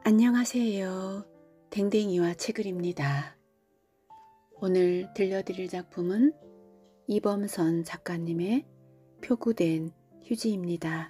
안녕하세요. 댕댕이와 채글입니다. 오늘 들려드릴 작품은 이범선 작가님의 표구된 휴지입니다.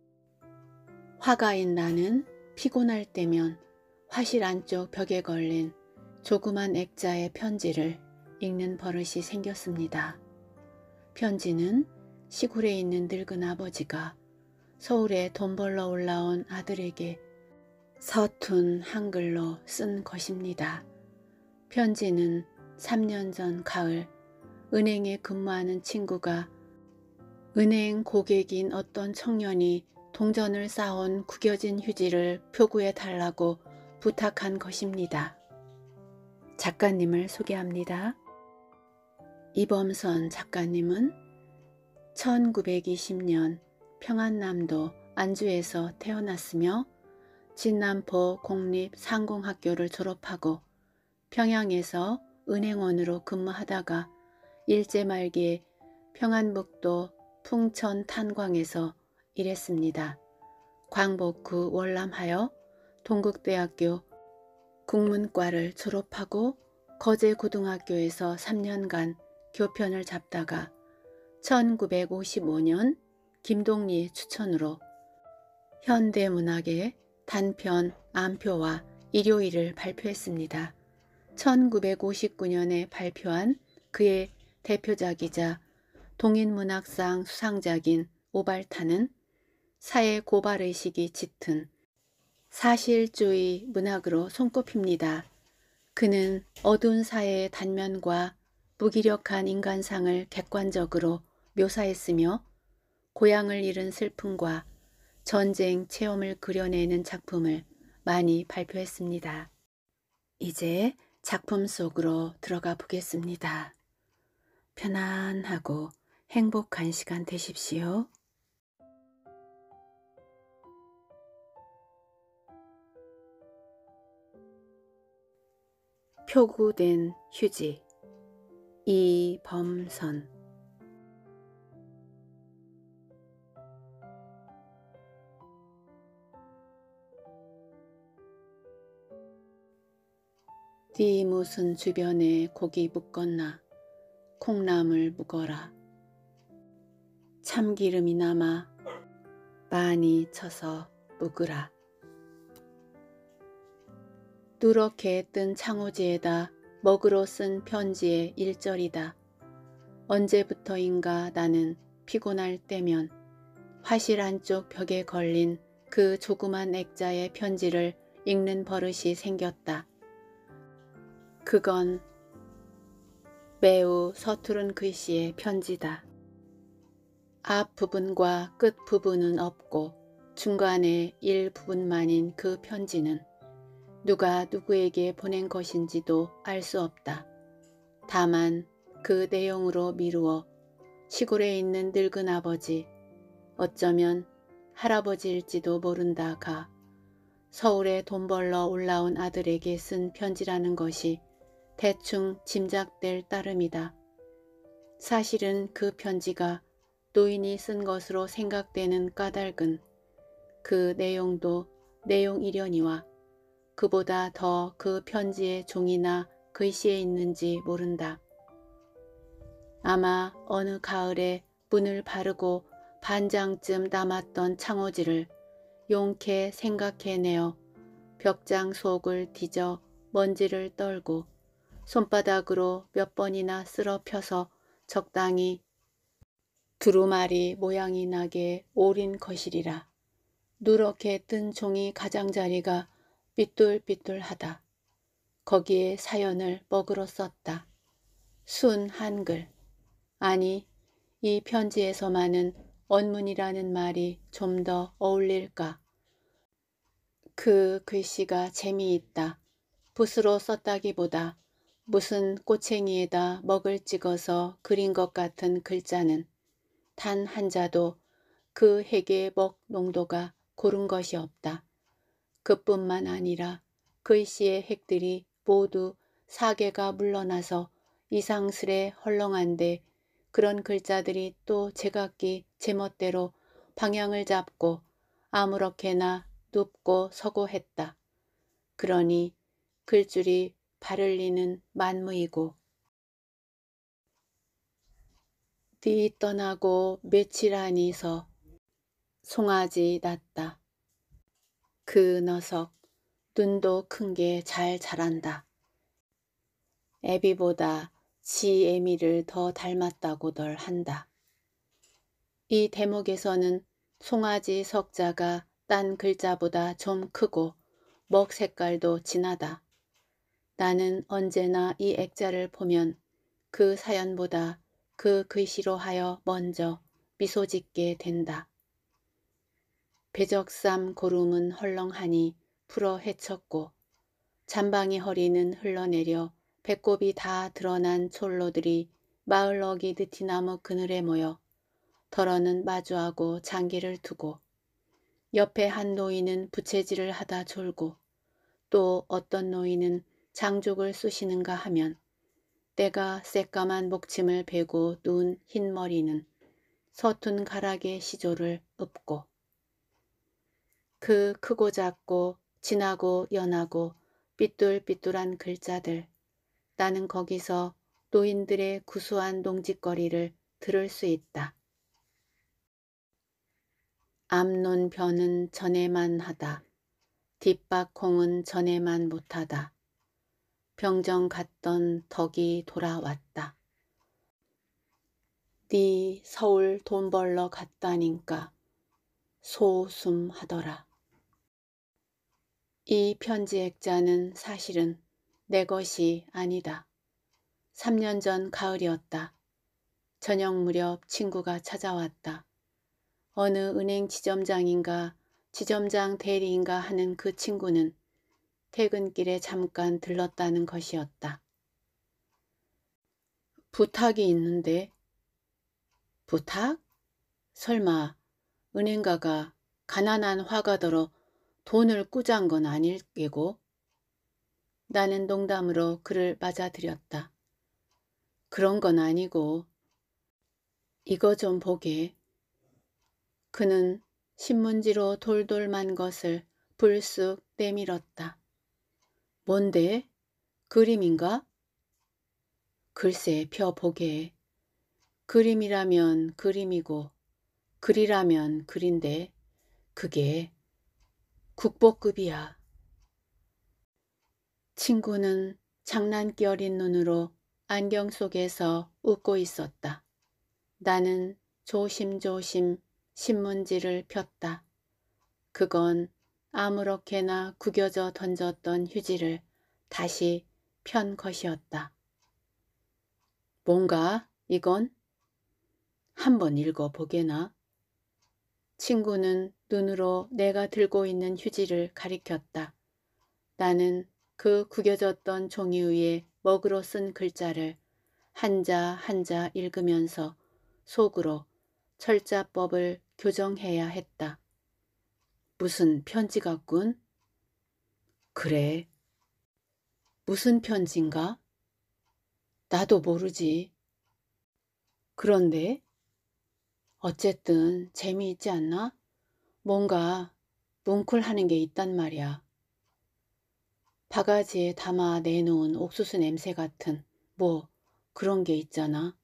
화가인 나는 피곤할 때면 화실 안쪽 벽에 걸린 조그만 액자의 편지를 읽는 버릇이 생겼습니다. 편지는 시골에 있는 늙은 아버지가 서울에 돈 벌러 올라온 아들에게 서툰 한글로 쓴 것입니다. 편지는 3년 전 가을 은행에 근무하는 친구가 은행 고객인 어떤 청년이 동전을 쌓은 구겨진 휴지를 표구해 달라고 부탁한 것입니다. 작가님을 소개합니다. 이범선 작가님은 1920년 평안남도 안주에서 태어났으며 진남포 공립상공학교를 졸업하고 평양에서 은행원으로 근무하다가 일제 말기에 평안북도 풍천 탄광에서 일했습니다. 광복 후 월남하여 동국대학교 국문과를 졸업하고 거제고등학교에서 3년간 교편을 잡다가 1955년 김동리 추천으로 현대문학의 단편 암표와 일요일을 발표했습니다. 1959년에 발표한 그의 대표작이자 동인문학상 수상작인 오발탄은 사회 고발의식이 짙은 사실주의 문학으로 손꼽힙니다. 그는 어두운 사회의 단면과 무기력한 인간상을 객관적으로 묘사했으며 고향을 잃은 슬픔과 전쟁 체험을 그려내는 작품을 많이 발표했습니다. 이제 작품 속으로 들어가 보겠습니다. 편안하고 행복한 시간 되십시오. 표구된 휴지 이범선 네 무슨 주변에 고기 묶었나 콩나물 묵어라 참기름이 남아 많이 쳐서 묵으라 누렇게 뜬 창호지에다 먹으로 쓴 편지의 일절이다. 언제부터인가 나는 피곤할 때면 화실 안쪽 벽에 걸린 그 조그만 액자의 편지를 읽는 버릇이 생겼다. 그건 매우 서투른 글씨의 편지다. 앞부분과 끝부분은 없고 중간에 일부분만인 그 편지는 누가 누구에게 보낸 것인지도 알 수 없다. 다만 그 내용으로 미루어 시골에 있는 늙은 아버지, 어쩌면 할아버지일지도 모른다가 서울에 돈 벌러 올라온 아들에게 쓴 편지라는 것이 대충 짐작될 따름이다. 사실은 그 편지가 노인이 쓴 것으로 생각되는 까닭은 그 내용도 내용이려니와 그보다 더 그 편지의 종이나 글씨에 있는지 모른다. 아마 어느 가을에 문을 바르고 반장쯤 남았던 창호지를 용케 생각해내어 벽장 속을 뒤져 먼지를 떨고 손바닥으로 몇 번이나 쓸어 펴서 적당히 두루마리 모양이 나게 오린 것이리라. 누렇게 뜬 종이 가장자리가 삐뚤삐뚤하다. 거기에 사연을 먹으러 썼다. 순 한글. 아니, 이 편지에서만은 언문이라는 말이 좀 더 어울릴까. 그 글씨가 재미있다. 붓으로 썼다기보다 무슨 꼬챙이에다 먹을 찍어서 그린 것 같은 글자는 단 한자도 그 핵의 먹 농도가 고른 것이 없다. 그뿐만 아니라 글씨의 핵들이 모두 사계가 물러나서 이상스레 헐렁한데 그런 글자들이 또 제각기 제멋대로 방향을 잡고 아무렇게나 눕고 서고 했다. 그러니 글줄이 발을리는 만무이고 네 떠나고 며칠 아니서 송아지 낳다. 그 녀석 눈도 큰 게 잘 자란다. 애비보다 지 애미를 더 닮았다고들 한다. 이 대목에서는 송아지 석자가 딴 글자보다 좀 크고 먹 색깔도 진하다. 나는 언제나 이 액자를 보면 그 사연보다 그 글씨로 하여 먼저 미소 짓게 된다. 배적삼 고름은 헐렁하니 풀어 헤쳤고 잠방이 허리는 흘러내려 배꼽이 다 드러난 촐로들이 마을 어기 느티나무 그늘에 모여 덜어는 마주하고 장기를 두고 옆에 한 노인은 부채질을 하다 졸고 또 어떤 노인은 장죽을 쑤시는가 하면 때가 새까만 목침을 베고 누운 흰 머리는 서툰 가락의 시조를 읊고 그 크고 작고 진하고 연하고 삐뚤삐뚤한 글자들 나는 거기서 노인들의 구수한 농짓거리를 들을 수 있다. 앞논 벼는 전에만 하다. 뒷밭콩은 전에만 못하다. 병정 갔던 덕이 돌아왔다. 네 서울 돈 벌러 갔다니까 소숨하더라. 이 편지 액자는 사실은 내 것이 아니다. 3년 전 가을이었다. 저녁 무렵 친구가 찾아왔다. 어느 은행 지점장인가 지점장 대리인가 하는 그 친구는 퇴근길에 잠깐 들렀다는 것이었다. 부탁이 있는데. 부탁? 설마 은행가가 가난한 화가더러 돈을 꾸잔 건 아닐 게고. 나는 농담으로 그를 맞아들였다. 그런 건 아니고 이거 좀 보게. 그는 신문지로 돌돌만 것을 불쑥 내밀었다. 뭔데? 그림인가? 글쎄 펴보게. 그림이라면 그림이고 글이라면 글인데 그게 국보급이야. 친구는 장난기 어린 눈으로 안경 속에서 웃고 있었다. 나는 조심조심 신문지를 폈다. 그건 아무렇게나 구겨져 던졌던 휴지를 다시 편 것이었다. 뭔가 이건? 한번 읽어보게나. 친구는 눈으로 내가 들고 있는 휴지를 가리켰다. 나는 그 구겨졌던 종이 위에 먹으로 쓴 글자를 한자 한자 읽으면서 속으로 철자법을 교정해야 했다. 무슨 편지 같군? 그래. 무슨 편지인가? 나도 모르지. 그런데 어쨌든 재미있지 않나? 뭔가 뭉클하는 게 있단 말이야. 바가지에 담아 내놓은 옥수수 냄새 같은 뭐 그런 게 있잖아.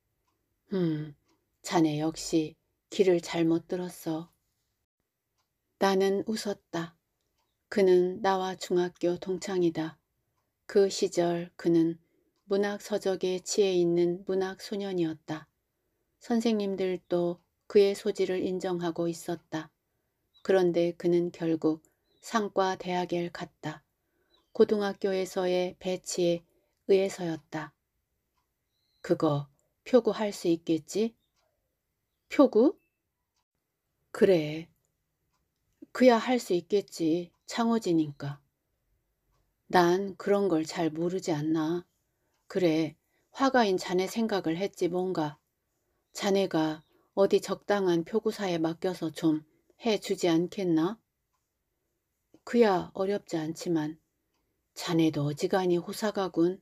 자네 역시 귀를 잘못 들었어. 나는 웃었다. 그는 나와 중학교 동창이다. 그 시절 그는 문학 서적에 취해 있는 문학 소년이었다. 선생님들도 그의 소질을 인정하고 있었다. 그런데 그는 결국 상과 대학에 갔다. 고등학교에서의 배치에 의해서였다. 그거 표구할 수 있겠지? 표구? 그래. 그야 할 수 있겠지. 창호지니까. 난 그런 걸 잘 모르지 않나. 그래, 화가인 자네 생각을 했지 뭔가. 자네가 어디 적당한 표구사에 맡겨서 좀 해주지 않겠나? 그야 어렵지 않지만 자네도 어지간히 호사가군.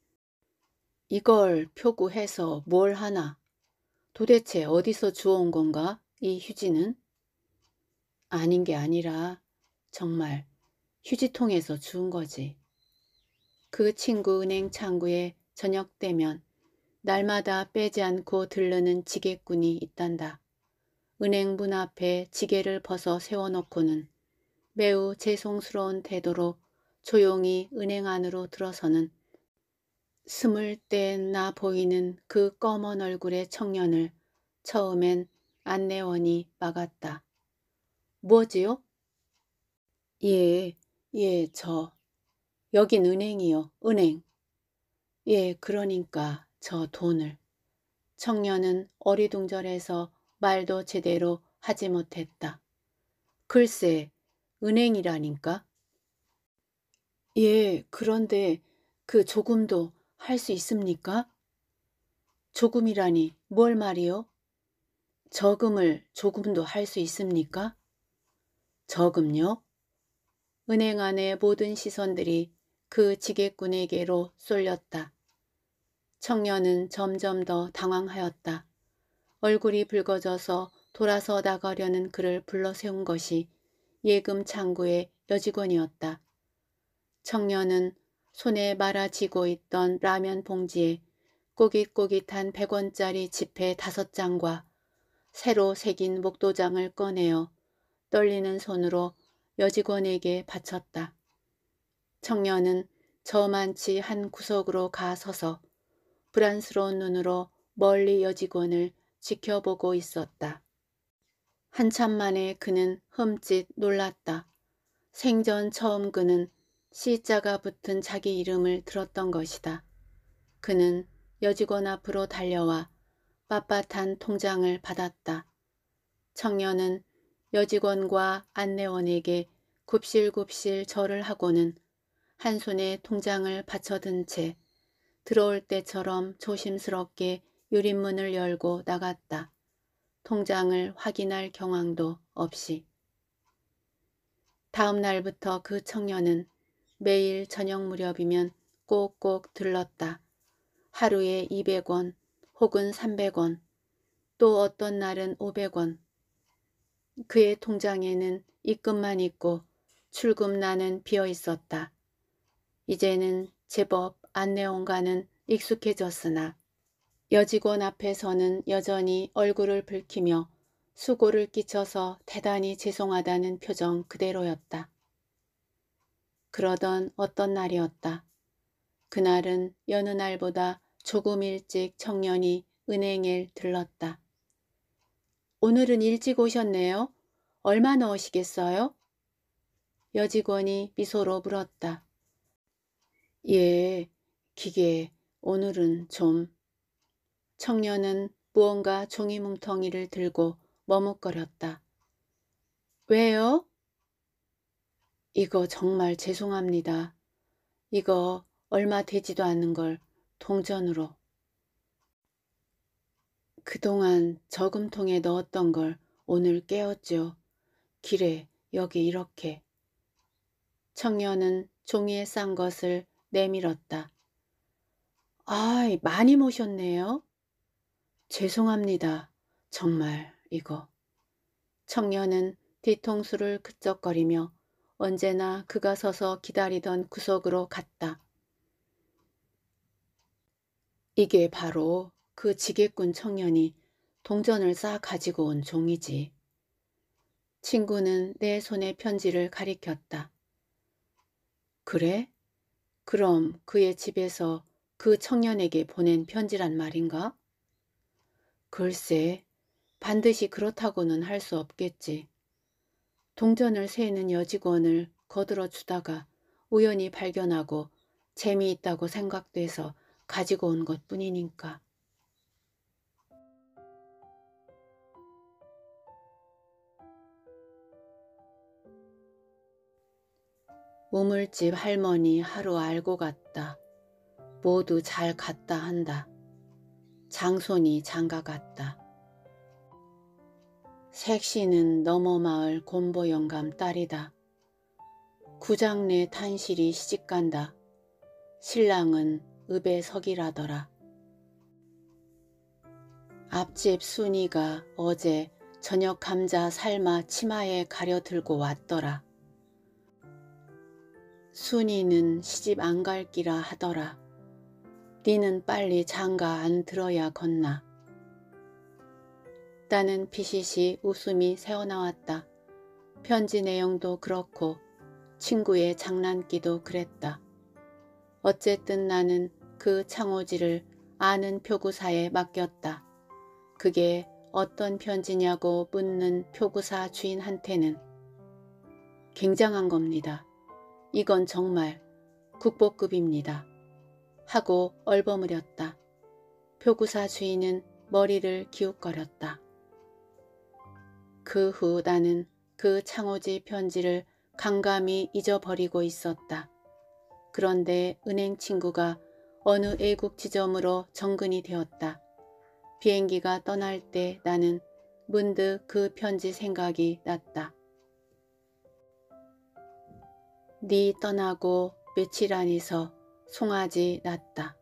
이걸 표구해서 뭘 하나? 도대체 어디서 주워온 건가? 이 휴지는? 아닌 게 아니라 정말 휴지통에서 주운 거지. 그 친구 은행 창구에 저녁 되면 날마다 빼지 않고 들르는 지게꾼이 있단다. 은행 문 앞에 지게를 벗어 세워놓고는 매우 죄송스러운 태도로 조용히 은행 안으로 들어서는 스물 떼나 보이는 그 검은 얼굴의 청년을 처음엔 안내원이 막았다. 뭐지요? 예, 예, 여긴 은행이요, 은행. 예, 그러니까 저 돈을. 청년은 어리둥절해서 말도 제대로 하지 못했다. 글쎄, 은행이라니까? 예, 그런데 그 조금도 할 수 있습니까? 조금이라니 뭘 말이요? 저금을 조금도 할 수 있습니까? 저금요? 은행 안의 모든 시선들이 그 지게꾼에게로 쏠렸다. 청년은 점점 더 당황하였다. 얼굴이 붉어져서 돌아서 나가려는 그를 불러세운 것이 예금 창구의 여직원이었다. 청년은 손에 말아쥐고 있던 라면 봉지에 꼬깃꼬깃한 100원짜리 지폐 5장과 새로 새긴 목도장을 꺼내어 떨리는 손으로 여직원에게 바쳤다. 청년은 저만치 한 구석으로 가 서서 불안스러운 눈으로 멀리 여직원을 지켜보고 있었다. 한참 만에 그는 흠칫 놀랐다. 생전 처음 그는 C자가 붙은 자기 이름을 들었던 것이다. 그는 여직원 앞으로 달려와 빳빳한 통장을 받았다. 청년은 여직원과 안내원에게 굽실굽실 절을 하고는 한 손에 통장을 받쳐든 채 들어올 때처럼 조심스럽게 유리문을 열고 나갔다. 통장을 확인할 경황도 없이. 다음 날부터 그 청년은 매일 저녁 무렵이면 꼭꼭 들렀다. 하루에 200원 혹은 300원, 또 어떤 날은 500원. 그의 통장에는 입금만 있고 출금란은 비어 있었다. 이제는 제법 안내원과는 익숙해졌으나 여직원 앞에서는 여전히 얼굴을 붉히며 수고를 끼쳐서 대단히 죄송하다는 표정 그대로였다. 그러던 어떤 날이었다. 그날은 여느 날보다 조금 일찍 청년이 은행에 들렀다. 오늘은 일찍 오셨네요. 얼마 넣으시겠어요? 여직원이 미소로 물었다. 예, 기계, 오늘은 좀. 청년은 무언가 종이 뭉텅이를 들고 머뭇거렸다. 왜요? 이거 정말 죄송합니다. 이거 얼마 되지도 않는 걸 동전으로. 그동안 저금통에 넣었던 걸 오늘 깨었죠. 길에 여기 이렇게. 청년은 종이에 싼 것을 내밀었다. 아이, 많이 모셨네요. 죄송합니다. 정말 이거. 청년은 뒤통수를 그쩍거리며 언제나 그가 서서 기다리던 구석으로 갔다. 이게 바로 그 지게꾼 청년이 동전을 싸 가지고 온 종이지. 친구는 내 손에 편지를 가리켰다. 그래? 그럼 그의 집에서 그 청년에게 보낸 편지란 말인가? 글쎄, 반드시 그렇다고는 할 수 없겠지. 동전을 세는 여직원을 거들어 주다가 우연히 발견하고 재미있다고 생각돼서 가지고 온 것뿐이니까. 우물집 할머니 하루 알고 갔다. 모두 잘 갔다 한다. 장손이 장가 갔다. 색시는 너머 마을 곰보 영감 딸이다. 구장내 탄실이 시집간다. 신랑은 읍에 석이라더라. 앞집 순이가 어제 저녁 감자 삶아 치마에 가려 들고 왔더라. 순이는 시집 안 갈 기라 하더라. 니는 빨리 장가 안 들어야 걷나. 나는 비시시 웃음이 새어나왔다. 편지 내용도 그렇고 친구의 장난기도 그랬다. 어쨌든 나는 그 창호지를 아는 표구사에 맡겼다. 그게 어떤 편지냐고 묻는 표구사 주인한테는 굉장한 겁니다. 이건 정말 국보급입니다. 하고 얼버무렸다. 표구사 주인은 머리를 기웃거렸다. 그 후 나는 그 창호지 편지를 강감히 잊어버리고 있었다. 그런데 은행 친구가 어느 애국 지점으로 정근이 되었다. 비행기가 떠날 때 나는 문득 그 편지 생각이 났다. 네 떠나고 며칠 안에서 송아지 났다.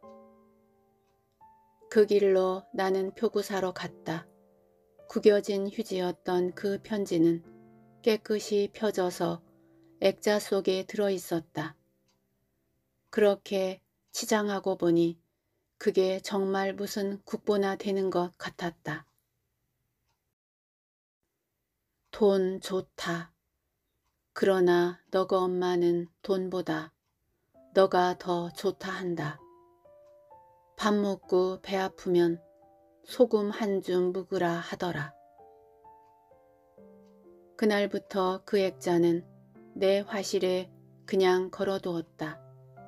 그 길로 나는 표구사로 갔다. 구겨진 휴지였던 그 편지는 깨끗이 펴져서 액자 속에 들어있었다. 그렇게 치장하고 보니 그게 정말 무슨 국보나 되는 것 같았다. 돈 좋다. 그러나 너가 엄마는 돈보다 너가 더 좋다 한다. 밥 먹고 배 아프면 소금 한 줌 묵으라 하더라. 그날부터 그 액자는 내 화실에 그냥 걸어두었다.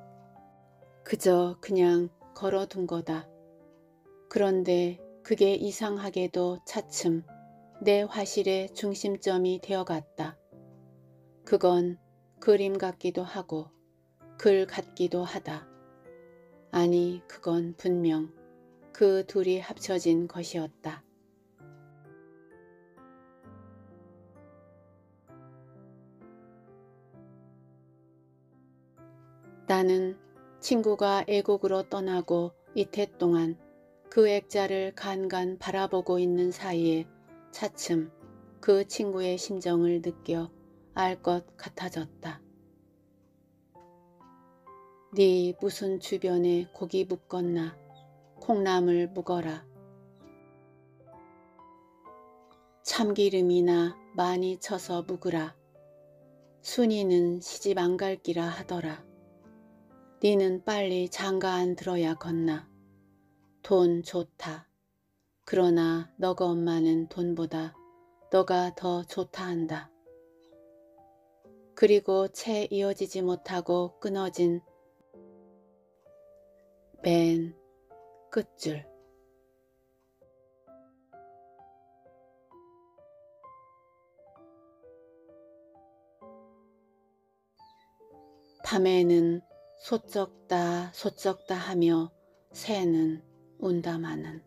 그저 그냥 걸어둔 거다. 그런데 그게 이상하게도 차츰 내 화실의 중심점이 되어갔다. 그건 그림 같기도 하고 글 같기도 하다. 아니, 그건 분명 그 둘이 합쳐진 것이었다. 나는 친구가 애국으로 떠나고 이태 동안 그 액자를 간간 바라보고 있는 사이에 차츰 그 친구의 심정을 느껴 알 것 같아졌다. 네 무슨 주변에 고기 묵었나 콩나물 묵어라. 참기름이나 많이 쳐서 묵으라. 순이는 시집 안 갈 기라 하더라. 니는 빨리 장가 안 들어야 걷나. 돈 좋다. 그러나 너가 엄마는 돈보다 너가 더 좋다 한다. 그리고 채 이어지지 못하고 끊어진 맨 끝줄. 밤에는 소쩍다 소쩍다 하며 새는 운다마는